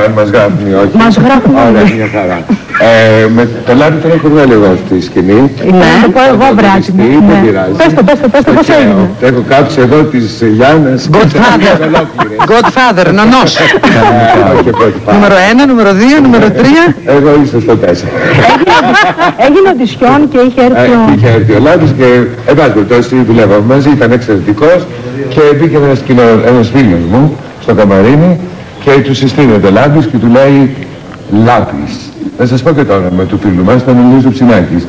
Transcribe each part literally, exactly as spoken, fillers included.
αν μας γράφουν ή όχι. Μας γράφουν. Ωραία, μια χαρά. Ε, με το λάδι τον έχω βγάλει εγώ στη σκηνή. Ναι, το πω εγώ βράδυ. Δεν πειράζει. Πες το, πες το, πες το, πώς έγινε. Έχω κάψει εδώ της Γιάννας. Godfather. Godfather, νονός. Νούμερο ένα, νούμερο δύο, νούμερο τρία. Εγώ ήρθα στο τέσσερα. Έγινε οντισιόν και είχε έρθει ο... Είχε έρθει ο Λάδης και εντάξει, τόσοι δουλεύαμε μαζί, ήταν εξαιρετικός και μπήκε ένας, κοινο, ένας φίλος μου στο καμαρίνι και του συστήνει το Λάδης και του λέει Λάδης. Θα σας πω και το όνομα του φίλου μας, ήταν ο Λούζο Ψινάκης.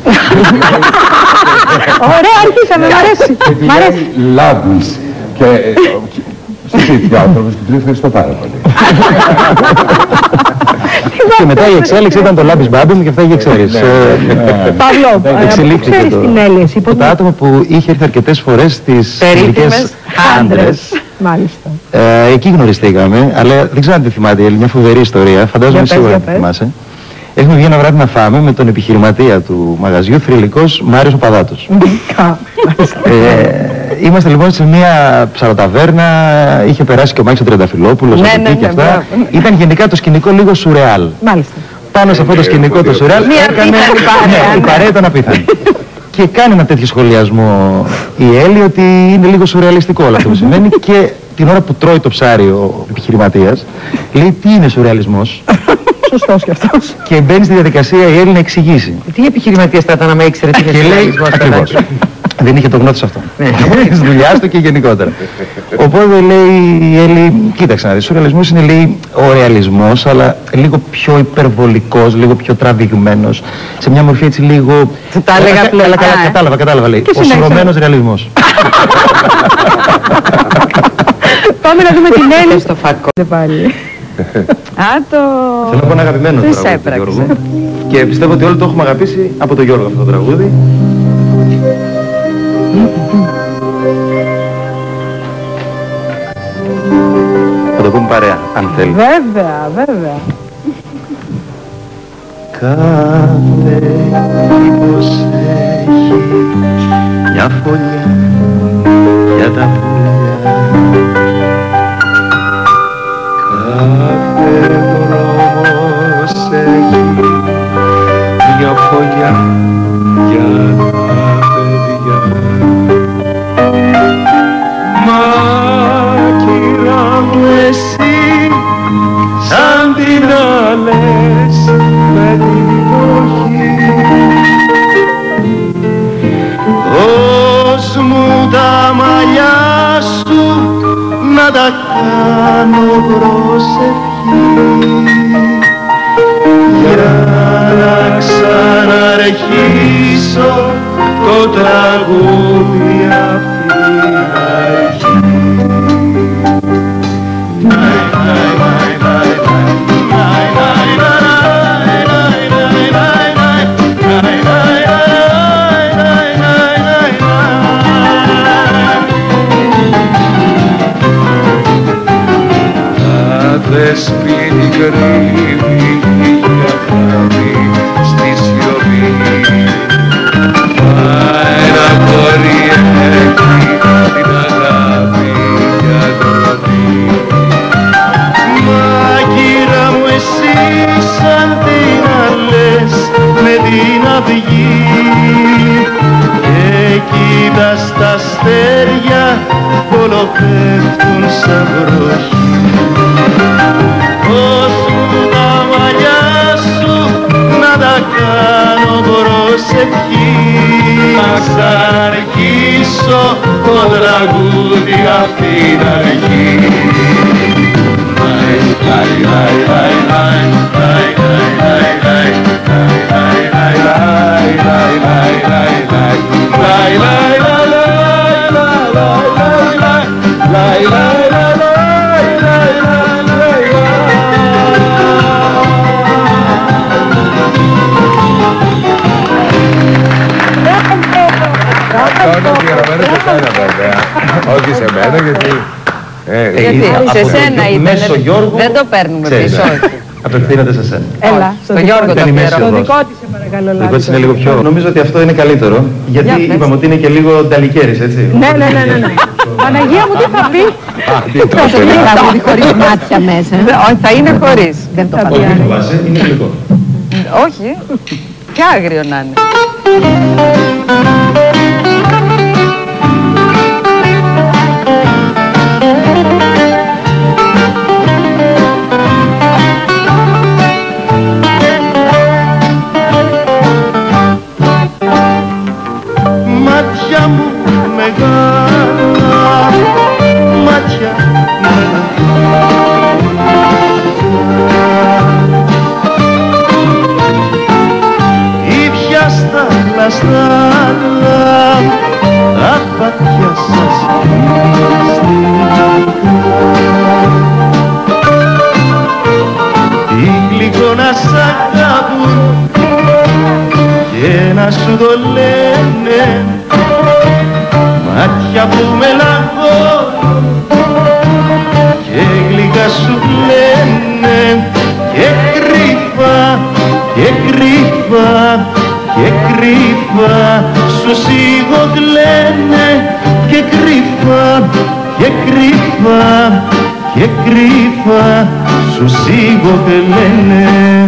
Ωραία, αρχίσαμε, μ' αρέσει. Μ' αρέσει. Λάδης. Και συζήτηκε ο άνθρωπος και του ευχαριστώ πάρα πολύ. Και μετά η εξέλιξη ήταν το Λάμπης Μπάμπη και αυτά είχε ξέρεις. Παύλο, εξελίχθηκε ξέρεις το... την Έλλη, εσύ το άτομο που είχε έρθει αρκετές φορές στις περίφημες άντρες. Μάλιστα. Ε, εκεί γνωριστήκαμε, αλλά δεν ξέρω αν τη θυμάται, η Έλλη, μια φοβερή ιστορία, φαντάζομαι σίγουρα τη θυμάσαι. Έχουμε βγει ένα βράδυ να φάμε με τον επιχειρηματία του μαγαζιού, θρυλικός Μάριος ο Παδάτος. ε, είμαστε λοιπόν σε μια ψαροταβέρνα, είχε περάσει και ο Μάκης ο Τριανταφυλόπουλος, ναι, από ναι, εκεί και ναι, αυτά. Ήταν γενικά το σκηνικό λίγο σουρεάλ. Μάλιστα. Πάνω σε αυτό το σκηνικό το σουρεάλ έκανε... Ναι, η παρέα ήταν απίθανη. Και κάνει ένα τέτοιο σχολιασμό η Έλλη ότι είναι λίγο σουρεαλιστικό όλο αυτό που συμβαίνει και την ώρα που τρώει το ψάρι ο επιχειρηματίας λέει τι είναι σουρεαλισμός. Σωστός και αυτός. Και μπαίνει στη διαδικασία η Έλλη να εξηγήσει. Τι επιχειρηματίας θα ήταν να με ήξερε τι είναι σουρεαλισμός. Ακριβώς. Δεν είχε το γνώτη σε αυτό. Στη δουλειά του και γενικότερα. Οπότε λέει η Έλλη, κοίταξε να δεις, ο σουρεαλισμός είναι λέει ο ρεαλισμός, αλλά λίγο πιο υπερβολικός, λίγο πιο τραβηγμένος, σε μια μορφή έτσι λίγο... Του τα έλεγα πλέον. Κατάλαβα, κατάλαβα λέει. Ο σουρωμένος ρεαλισμός. Πάμε να δούμε την Έλλη. Στο φακό. Α, το... Θέλω να πω ένα αγαπημένο Τι τραγούδι του Γιώργου. Και πιστεύω ότι όλοι το έχουμε αγαπήσει από τον Γιώργο αυτό το τραγούδι. Θα το πούμε παρέα, αν θέλει. Βέβαια, βέβαια. Κάθε κήπος έχει μια φωλιά για τα πουλιά. Κάθε δρόμος έχει μια φωλιά για τα παιδιά. Μα κύρα μου εσύ σαν την άλλες με την όχι. Δώσ' μου τα μαλλιά σου να τα κάνω προσευχή για να ξαναρχίσω το τραγούδι απ' την αρχή. Κάθε σπίτι κρύβει η αγάπη στη σιωπή. Ένα κορί έχει την αγάπη για τροφή. Μα κύρα μου εσύ σαν την αλές με την αυγή και κοίτας τα αστέρια όλο πέφτουν σαν βροχή. Δώσ' μου τα μαλλιά σου να τα κάνω προσευχή να ξαναρχίσω το τραγούδι απ' την αρχή. Όχι σε μένα γιατί... Γιατί σε σένα ήταν, δεν το παίρνουμε πίσω. Απευθύνεται σε σένα. Έλα, στο Γιώργο το αφιερώ. Το δικό της σε παρακαλώ. Το δικό της είναι λίγο πιο... Νομίζω ότι αυτό είναι καλύτερο, γιατί είπαμε ότι είναι και λίγο νταλικέρης, έτσι. Ναι, ναι, ναι, ναι. Παναγία μου, τι θα πει. Θα είναι τραγούδι χωρίς μάτια μέσα. Όχι, θα είναι χωρίς. Δεν το Όχι, φαντάζομαι. το βάζε, είναι γλυκό. Όχι. Και άγριο να είναι. Μάτια μου μεγάλα, μάτια μεγάλα, ήπια στα πλαστάνα, τα πάτια σας τι γλυκό να σ' αγαπούν και να σου το λένε, μάτια που μελαγχώνουν και γλυκά σου λένε, και κρύφα, και κρύφα, και κρύφα σου σιγοκλαίνε, και κρύφα, και κρύφα, και κρύφα σου σιγοκλαίνε.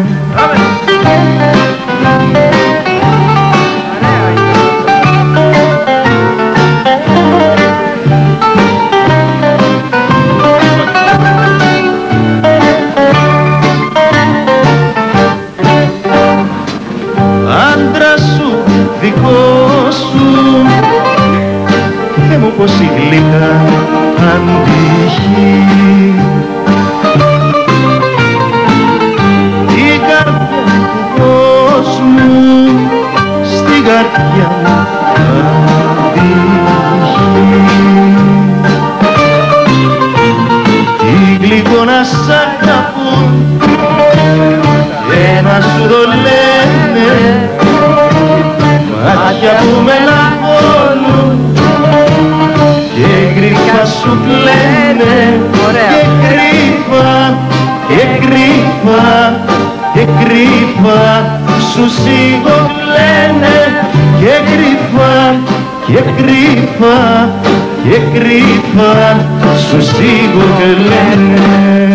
Δικό σου, Θεέ μου πως η γλυκά αντυχεί την καρδιά του κόσμου, στην καρδιά μου αντυχεί. Τι γλυκό να σ' αγαπούν και να σου το λένε, μάτια που μελαγχώνουν και γρήφα σου κλαίνε, και κρύφα, και κρύφα, και κρύφα σου σιγοκλαίνε, και κρύφα, και κρύφα, και κρύφα σου σιγοκλαίνε.